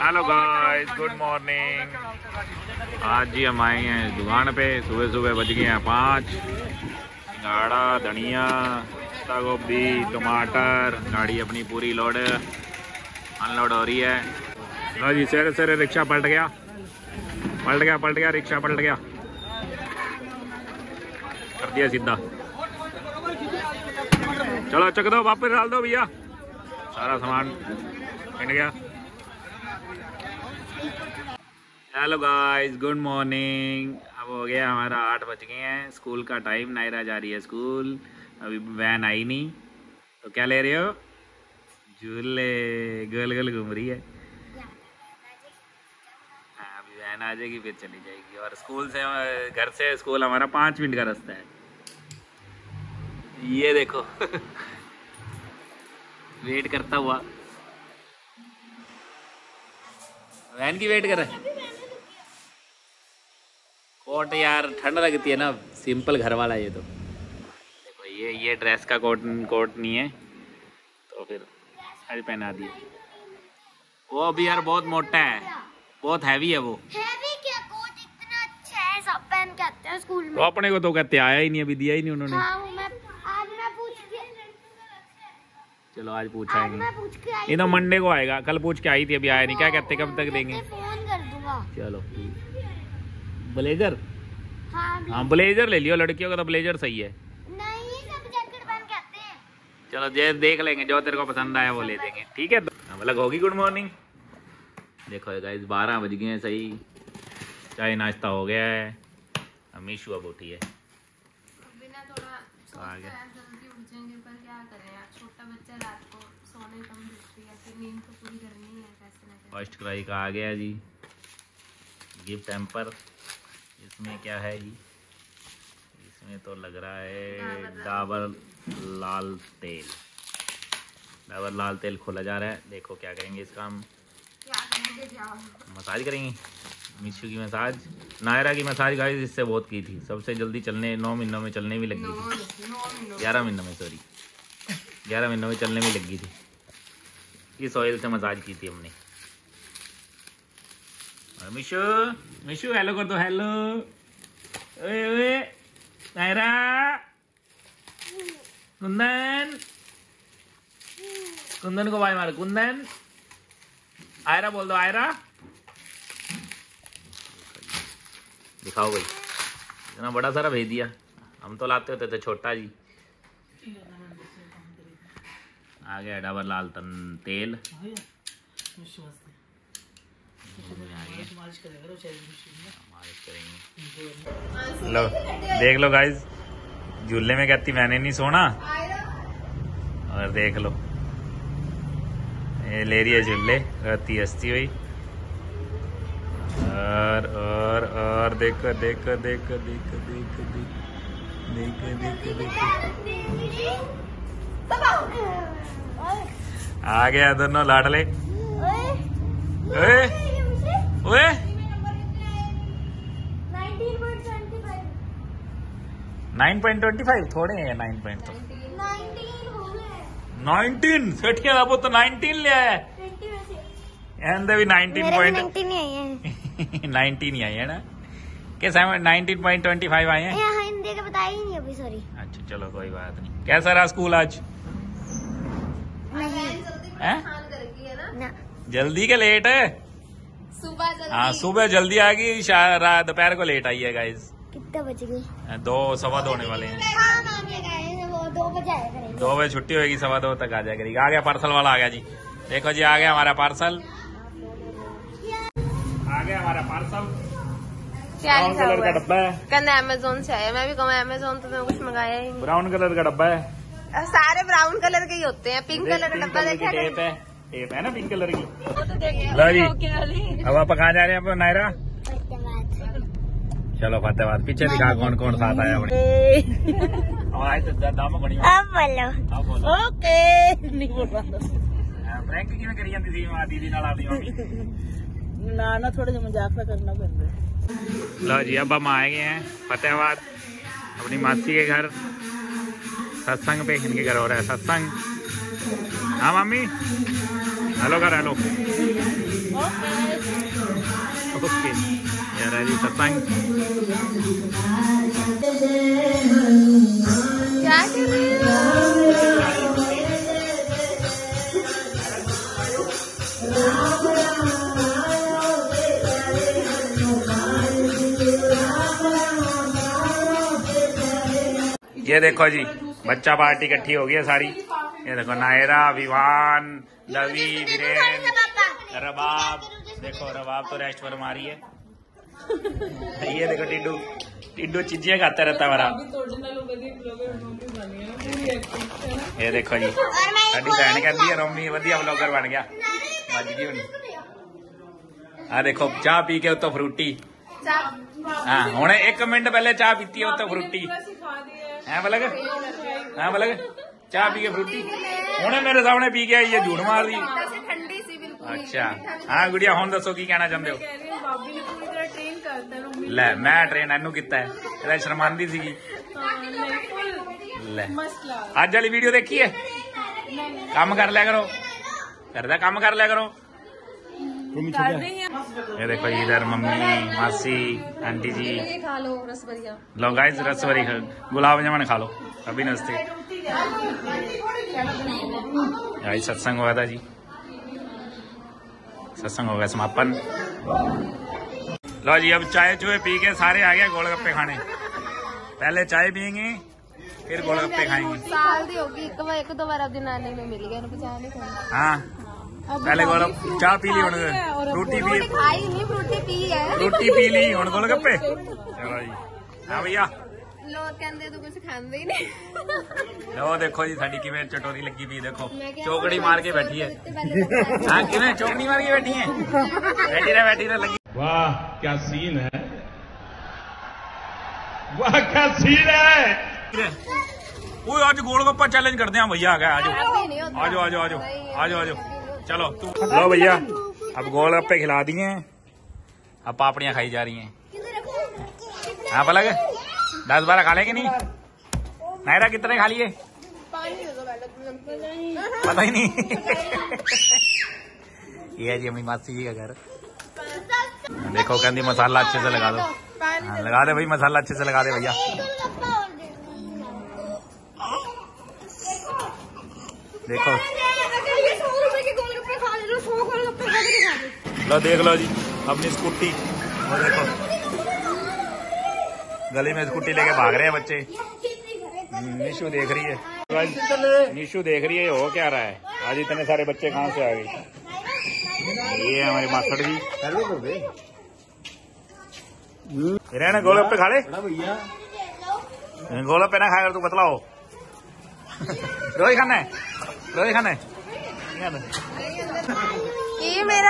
Hello guys, good morning. आज जी हम आए हैं दुकान पे। सुबह सुबह बज गए हैं 5। गाड़ा, धनिया, पत्ता गोभी, टमाटर, गाड़ी अपनी पूरी लोड अनलोड हो रही है। लो जी, सवेरे सवेरे रिक्शा पलट गया रिक्शा पलट गया, कर दिया सीधा। चलो चक दो, वापस डाल दो भैया, सारा सामान हिट गया। Hello guys, good morning. अब हो गया हमारा 8 बज गए हैं। स्कूल का टाइम, नायरा जा रही है स्कूल। अभी वैन आई नहीं, तो क्या ले रहे हो? झूले, गोल गोल घूम रही है। हाँ, अभी वैन आ जाएगी फिर चली जाएगी। और स्कूल से, घर से स्कूल हमारा 5 मिनट का रास्ता है। ये देखो वेट करता हुआ, वैन की वेट कर रहा है। कोट यार ठंड लगती है ना, सिंपल घर वाला। ये तो देखो, ये ड्रेस का कोट नहीं है, तो फिर आज पहना दिया। वो भी यार बहुत मोटा है, बहुत हैवी है वो। हैवी क्या, कोट इतना अच्छा है, सब पहन के आते हैं स्कूल में। तो अपने को तो कहते आया ही नहीं, अभी दिया ही नहीं उन्होंने। हाँ, मैं पूछ के, चलो आज पूछाएंगे। मैं पूछ के आई। ये तो मंडे को आएगा, कल पूछ के आई थी, अभी आया नहीं। क्या कहते, कब तक देंगे? फोन कर दूंगा। चलो ब्लेजर, हाँ ब्लेजर ले लियो, लड़कियों का तो ब्लेजर सही है। नहीं, सब जैकेट पहन के आते हैं। चलो देख लेंगे, जो तेरे को पसंद आया वो ले देंगे, ठीक है। मतलब होगी गुड मॉर्निंग। देखो गाइस, 12 बज गए हैं सही। चाय नाश्ता हो गया है। अब मीशू अब उठी है। तो आ गया। जल्दी उठ जाएंगे, पर क्या करें यार, छोटा बच्चा रात को सोने कम देती है, फिर नींद तो पूरी करनी है कैसे ना कैसे। फर्स्ट क्राई का आ गया जी, गिफ्ट हैम्पर। इसमें क्या है जी? इसमें तो लग रहा है डाबर लाल तेल। डाबर लाल तेल खोला जा रहा है। देखो क्या करेंगे इसका हम। क्या करेंगे, जाओ मसाज करेंगे। मिशू की मसाज, नायरा की मसाज गाइस इससे बहुत की थी। सबसे जल्दी चलने 9 महीनों में चलने भी लगी थी। 11 महीनों में, सॉरी 11 महीनों में चलने भी लगी थी। इस ऑयल से मसाज की थी हमने। और मिशू हेलो कर दो, हेलो। ओए ओए नायरा, कुंदन को बाय मारो। कुंदन, आयरा बोल दो, आयरा। दिखाओ भाई, इतना बड़ा सारा भेज दिया। हम तो लाते होते थे छोटा जी। आ गया डाबर लाल तेल। लो देख लो गाइस, झूले में कहती मैंने नहीं सोना। और देख लो, ये ले रही है झूले, रहती हंसती हुई। और देखो देखो देखो देखो देखो देखो देखो देखो, आ गया दोनों लाडले। ओए ओए 9.25 थोड़े हैं 9 पॉइंट तो 19 सेठिया वो तो 19 ले आया भी 19 पॉइंट 19 ही आई है ना, कैसा 19.25 आए हैं। हिंदी का बताया ही नहीं अभी, सॉरी। अच्छा चलो कोई बात नहीं। कैसा रहा स्कूल आज? ना। जल्दी के लेट है? सुबह जल्दी। हाँ सुबह जल्दी आ गई, दोपहर को लेट आई है गाइस। कितने बज गए? 2 सवा 2 होने वाले हैं। वो 2 बजे आया करेंगे। 2 बजे छुट्टी होगी, सवा 2 तक आ जाया करेगी। आ गया पार्सल वाला, आ गया जी। देखो जी, आ गया हमारा पार्सल। आ गया हमारा पार्सल। क्या ब्राउन लिखा कलर हुआ का है? डब्बा है। कहना अमेजोन से आया। मैं भी कहूँ अमेजोन, तो मैं कुछ मंगाया ही नहीं। ब्राउन कलर का डब्बा है। सारे ब्राउन कलर के ही होते हैं। पिंक कलर का डब्बा देखा है? टेप है ना पिंक कलर की। वो तो देखे। लो जी, अब आप कहाँ जा रहे हैं आप नायरा? चलो फतेहाबाद। पीछे दिखा कौन कौन साथ आया ओके नहीं बोल रहा प्रैंक किवें करी जांदी सी दीदी नाल आदी मम्मी ना थोड़ा सा मजाक करना पैंदा है। लो जी, अब हम आए गए हैं फतेहाबाद अपनी मासी के घर सत्संग पे। इनके घर हो रहा है सत्संग। हाँ मम्मी, हेलो कर हेलो। ओके यार जी सत्संग क्या कर रही हो? ये देखो जी बच्चा पार्टी इकट्ठी हो गई है सारी। ये देखो नायरा, विवान, लवी, वीरेन, रबाब। देखो रबाब तो रेस्ट पर मारी है। ये देखो टिड्डू, टिड्डू चीजें खाता रहता हमारा। ये देखो जी साडी भैन कहती है रोमी वधिया व्लॉगर बन गया। आ देखो चाह पी के उत्तो फ्रूटी। हाँ हुणे 1 मिनट पहले चाह पीती है उत्तो फ्रूटी है बलग। हाँ बलग चाह पी के फ्रूटी हुणे मेरे सामने पी के आई है, झूठ मार दी। ठंडी सी बिल्कुल। अच्छा हाँ गुड़िया हुण दसो की कहना चाहते हो? ले मैं ट्रेन इनू किता है, ਇਹਦਾ शर्मांदी सी। ले आज वाली वीडियो देखी है? काम कर लिया करो, घर का काम कर लिया करो। ये देखो इधर मम्मी, मासी, आंटी जी खा लो रसभरिया। लो गाइस रसभरी गुलाब जामुन खा लो अभी नमस्ते। गाइस सत्संग हुआ था जी, सत्संग हो गया समापन। लो जी अब चाय चूहे पी के सारे आ गए गोलगप्पे खाने। पहले चाय पियेंगे फिर गोलगप्पे खाएंगे। साल दी होगी एक दो बार अपनी नानी में मिल गया नहीं। हाँ पहले गोलगप्पे चाह पी ली, हुण रोटी पी, खाई नहीं फ्रूटी पी है, रोटी पी ली, हुण गोलगप्पे। चलो जी हाँ भैया लोग कहते तो कुछ खाते ही नहीं। लो देखो जी साडी किवें चटोरी लगी पी, देखो चौकड़ी मार के बैठी है। हाँ किवें चौकड़ी मार के बैठी है, बैठी रह लगी। वाह क्या सीन है, वाह क्या सीन है। ओए आज गोलगप्पा चैलेंज करते हैं भैया। आ गया आजो आजो आजो आजो आजो आजो चलो तू लो भैया अब गोलगप्पे खिला दिए हैं, अब पापड़ियां खाई जा रही हैं। हाँ पलक 10-12 खा लेंगे नहीं? नायरा कितने खा लिए पता ही नहीं। ये है जी अपनी मासी जी का घर। देखो कहती मसाला अच्छे से लगा दो। हाँ, लगा दे भाई मसाला अच्छे से लगा दे भैया। देखो लो देख लो जी अपनी स्कूटी, वो देखो गली में स्कूटी लेके भाग रहे हैं बच्चे। निशु देख रही है, निशु देख रही है हो क्या रहा है। आज इतने सारे बच्चे कहाँ से आ गए। ये हमारे मास्टर जी रहना गोलगप्पे खा ले। गोलगप्पे ना खाकर तू पतला हो। रोज खाना है, रोज खाना है। ये मेरा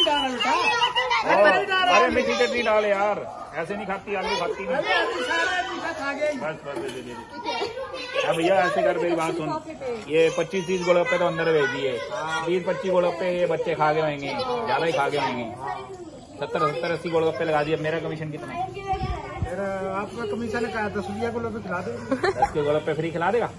अरे मीठी चटनी डाल यार, ऐसे नहीं खाती, आलू खाती नहीं। बस अब भैया ऐसे कर मेरी बात सुन, ये 25-30 गोलगप्पे तो अंदर भेज दिए, 20-25 गोलगप्पे ये बच्चे खा गए होंगे, ज्यादा ही खा गए होंगे। 70-80 गोलगप्पे लगा दिए। मेरा कमीशन कितना है? आपका कमीशन का 10 रुपया गोलगप्पे खिला दे। 10 के गोलगप्पे फ्री खिला देगा?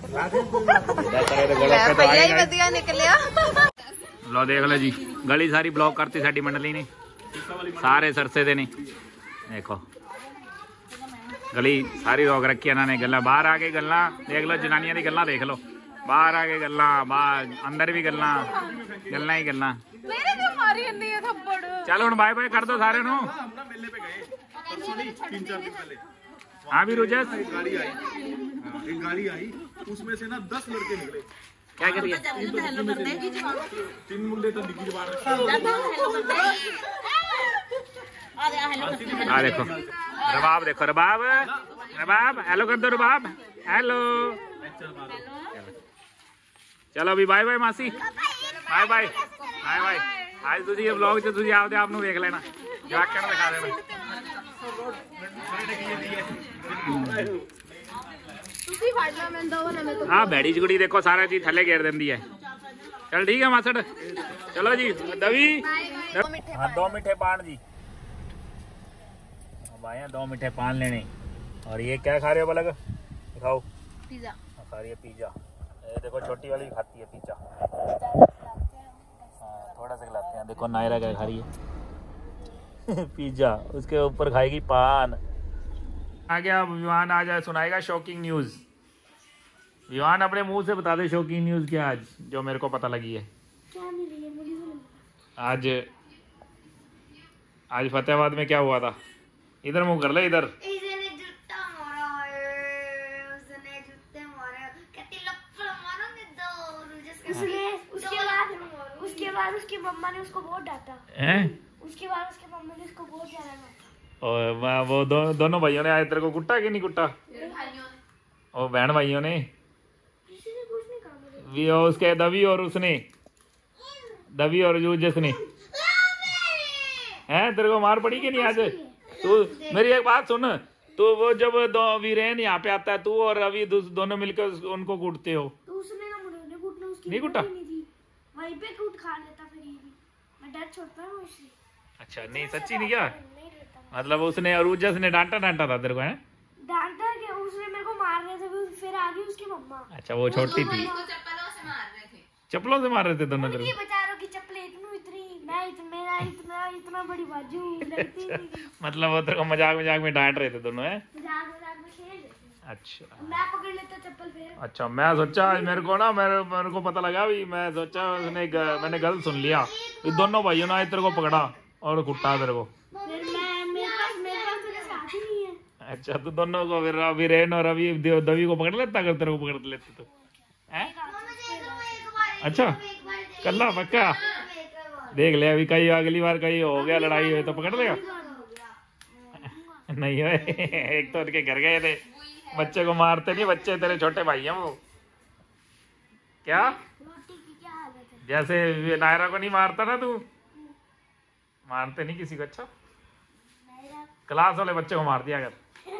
भैया ही बढ़िया निकलिया। लो देख लो जी गली सारी ब्लॉक करती साडी मंडली ने, सारे सरसे दे ने। देखो गली सारी रोक रखी इन्होंने, गल्ला बाहर आके गल्ला देख लो, जनानियां दी गल्ला देख लो, बाहर आके गल्ला, बाहर अंदर भी गल्ला ही गल्ला। चल हुण बाय बाय कर दो सारे नू। हाँ भी रुजस एक गाड़ी आई उसमें से ना 10 लड़के निकले। क्या करिए 3 मुंडे तो डिग्गी बाहर। हाँ देखो रबाब, देखो रबाब, रबाब हेलो कर दो, रबाब हेलो। चलो अभी बाय बाय मासी, बाय बाय बाय बाय। आज तुझे ये ब्लॉग च तुझे आपदे आप नू देख लेना, जवाकण दिखा देना। हाँ बैड़ी चुगड़ी देखो सारा चीज थले घेर देंदी है। चल ठीक है मासड़, चलो जी दवी। हाँ 2 मीठे पान जी, अब आए हैं 2 मीठे पान लेने। और ये क्या खा रहे हो बलग, दिखाओ। पिज्जा खा रही है पिज्जा। ये देखो छोटी वाली खाती है पिज्जा। हाँ देखो नायरा क्या खा रही है पिज्जा, उसके ऊपर खाएगी पान। आ गया विवान, आ जाए सुनाएगा शॉकिंग न्यूज़। विवान अपने मुंह से बता दे शॉकिंग न्यूज़ क्या आज जो मेरे को पता लगी है। क्या मिली है मुझे तो आज फतेहाबाद में क्या हुआ था? इधर मुंह कर ले, इधर। इसने जूता मारा है, उसने जूते मारे, कहती लफड़ मारोगे दो। उसके बाद उसकी मम्मा ने उसको बहुत डांटा। उसके बाद उसके मम्मा ने उसको बहुत ज्यादा डांटा। और वो दोनों भाइयों ने आज तेरे को कुट्टा कि नहीं कुट्टा? और बहन भाइयों ने उसके दबी और उसने दबी और जिसने हैं तेरे को मार पड़ी कि नहीं आज? तू मेरी एक बात सुन, तो वो जब वीरेन यहाँ पे आता है तू और रवि दोनों मिलकर उनको कूटते हो। तो उसने ना मुझे कूटना, उसकी नहीं कूटा? वहीं पे कूट खा लेता फिर ये भी। मैं डर छोड़ता हूँ इसलिए। अच्छा नहीं सच्ची नहीं क्या? मतलब उसने और उजस ने डांटा था तेरे को? है डांटा के उसने मेरे को मार रहे थे, फिर आ गई उसकी मम्मा। अच्छा वो छोटी थी, चप्पलों से मार रहे थे दोनों तेरे को? बेचारों की चप्पलें इतनी, मैं इतना बड़ी बाजू लगती नहीं। मतलब वो तेरे को मजाक में डांट रहे थे दोनों? है मजाक में खेल रहे थे। अच्छा मैं पकड़ लेता चप्पल फिर। अच्छा मैं सोचा मेरे को पता लगा भी, मैं सोचा मैंने गलत सुन लिया। ये दोनों भाइयों ने तेरे को पकड़ा और कुट्टा तेरे को। मेरे पास तो साथ ही नहीं है। अच्छा तो दोनों को फिर वीरेन और अभी दवी को पकड़ लेता अगर तेरे को पकड़ लेते तो? हैं? अच्छा कल्ला पक्का देख ले, अभी कहीं अगली बार कहीं हो गया लड़ाई हुई तो पकड़ लेगा? नहीं है एक तो उनके घर गए थे, बच्चे को मारते नहीं, बच्चे तेरे छोटे भाई हैं वो। क्या जैसे नायरा को नहीं मारता ना तू? मारते नहीं किसी को? अच्छा क्लास वाले बच्चे को मार दिया अगर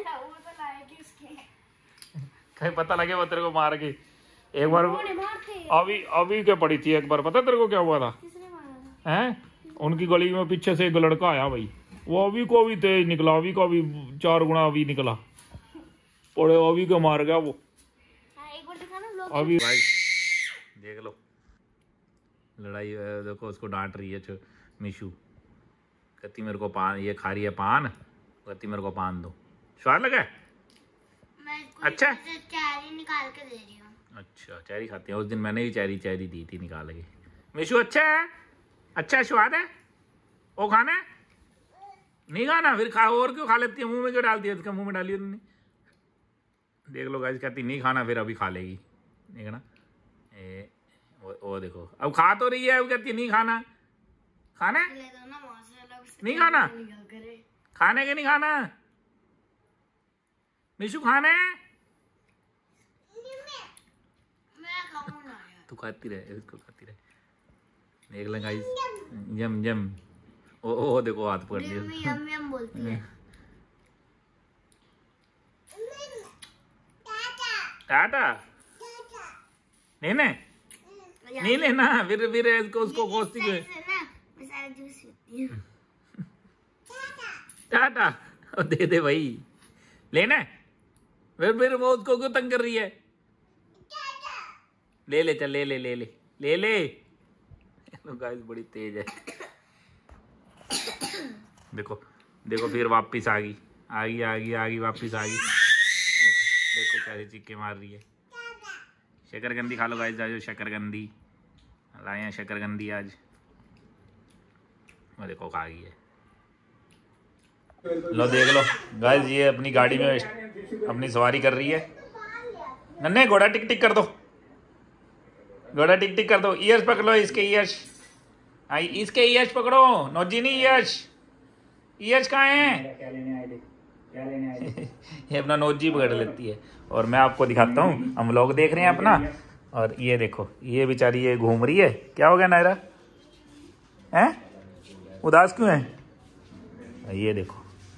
कहीं पता लगे वो तेरे को मार के। एक बार अभी क्या पड़ी थी एक बार, पता तेरे को क्या हुआ था? हैं उनकी गली में पीछे से एक लड़का आया भाई, वो अभी को भी तेज निकला, अभी को भी 4 गुना अभी निकला, पड़े अभी को मार गया वो। अभी भाई देख लो लड़ाई, देखो उसको डांट रही है मिशू, कहती मेरे को पान, ये खा रही है पान, कहती मेरे को पान दो। स्वाद लगा? अच्छा चेरी निकाल के दे रही हूँ। अच्छा चेरी खाती है? उस दिन मैंने भी चेरी दी थी निकाल के। मिशू अच्छा है? अच्छा स्वाद है? वो खाना है? नहीं खाना? फिर खा, और क्यों खा लेती है? मुंह में क्यों डालती है? उसके मुंह में डाली तुमने? देख लो गाइस, कहती नहीं खाना, फिर अभी खा लेगी। देखना वो देखो अब खा तो रही है, अब कहती नहीं खाना। खाना है? नहीं खाना? खाने के नहीं खाना? मिशू खाना है? तू खाती रहे, इसको खाती रहे। देख ले गाइस, यम ओ देखो हाथ पकड़ लिया। यम बोलती है। टाटा नहीं लेना, फिर इसको उसको कोसती है। टाटा दे भाई, लेना फिर वो उसको क्यों तंग कर रही है? ले चल ले गाइस बड़ी तेज है। देखो फिर वापस आ गई वापस आ गई। देखो कैसे चिक्के मार रही है। शकरकंदी खा लो गाइस, आज शकरकंदी लाए हैं, शकरकंदी आज। वो देखो खा गई है। लो देख लो गाइस, ये अपनी गाड़ी में अपनी सवारी कर रही है। नन्हे घोड़ा टिक टिक कर दो, घोड़ा टिक टिक कर दो। ईयर्स पकड़ो इसके, ईयर्स इसके ईयर्स पकड़ो। नौजी नहीं ईयर्स कहाँ हैं? ये अपना नौजी पकड़ लेती है। और मैं आपको दिखाता हूँ, हम लोग देख रहे हैं अपना, और ये देखो ये बेचारी ये घूम रही है। क्या हो गया नायरा? हैं उदास क्यों है? ये देखो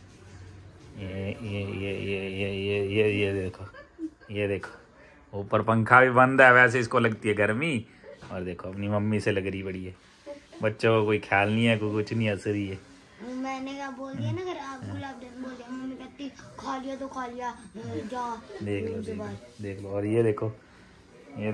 ये देखो ऊपर पंखा भी बंद है, वैसे इसको लगती है गर्मी। और देखो अपनी मम्मी से लग रही बड़ी है। बच्चों को कोई ख्याल नहीं है, कोई कुछ नहीं, हंस रही है। मैंने क्या बोल दिया ना, अगर आप गुलाब जामुन बोल दिया, मम्मी कहती खा लिया तो खा लिया, जा। देख लो। और ये देखो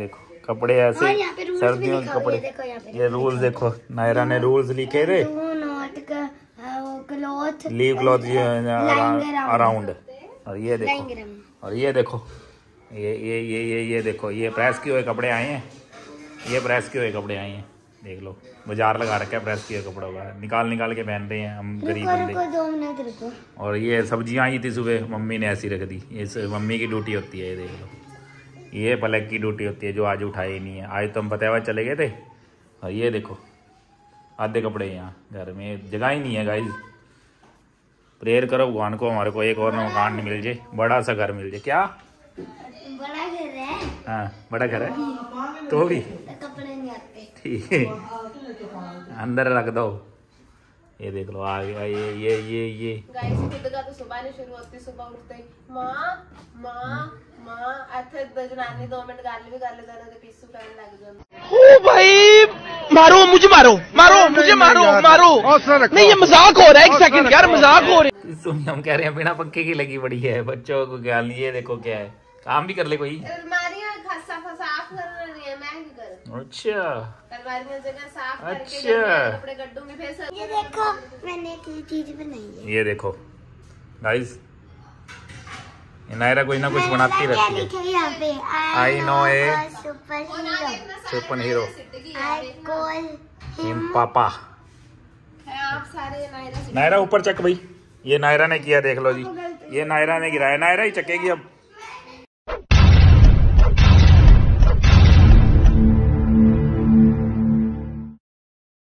कपड़े ऐसे और यहाँ पे रूल्स भी सर्दियों के लिखा हुआ कपड़े। है, देखो यहाँ पे ये रूल्स देखो, नायरा ने रूल्स लिखे थे। Do not cloth leave cloth lying around. और ये देखो, lying around. और ये देखो, ये देखो, ये प्रेस किए हुए कपड़े आए हैं, ये प्रेस किए हुए कपड़े आए हैं। देख लो, बाजार लगा रखा है प्रेस किए कपड़ों का, निकाल के पहन रहे हैं हम गरीब बंदे। रुको 2 मिनट रुको। और ये सब्जियां आई थी सुबह, मम्मी ने ऐसी रख दी। ये मम्मी की ड्यूटी होती है, ये देख लो, ये पलक की ड्यूटी होती है जो आज उठाए ही नहीं है। आज तो हम फतेहाबाद चले गए थे। और ये देखो, आधे कपड़े यहाँ घर में, जगह ही नहीं है गाइस। प्रेयर करो भगवान को हमारे को एक और मकान मिल जाए, बड़ा सा घर मिल जाए। क्या बड़ा घर है? हाँ बड़ा घर है तो भी कपड़े नहीं आते। ठीक है, अंदर रख दो। ये देख लो आ गया ये गाइस खुद का तो सुबह नहीं शुरू होती, सुबह उठते ही माँ माँ माँ ऐसे जनानी 2 मिनट गाली भी कर ले जाने तो पिस्सू करने लग जाते। ओ भाई मारो मुझे, मारो मुझे, मारो नहीं, ये मजाक हो रहा है। 1 सेकंड यार, मजाक हो रहा है। सुनिए, हम कह रहे हैं बिना पंखे की लगी पड़ी है, बच्चों को क्या। ये देखो क्या है, काम भी कर ले कोई। अलमारियां साफ कर रही है, मैं ही कर। अच्छा अलमारियां जगह साफ करके अच्छा, कपड़े कटूंगी फिर। ये देखो मैंने एक चीज बनाई है। ये देखो गाइस, नायरा कोई ना कुछ बनाती रहती है। लिखा है यहाँ पे? I know a super hero. I call him papa. आप सारे नायरा नायरा ऊपर चक भाई, ये नायरा ने किया, देख लो जी, ये नायरा ने गिराया, नायरा ही चकेगी अब।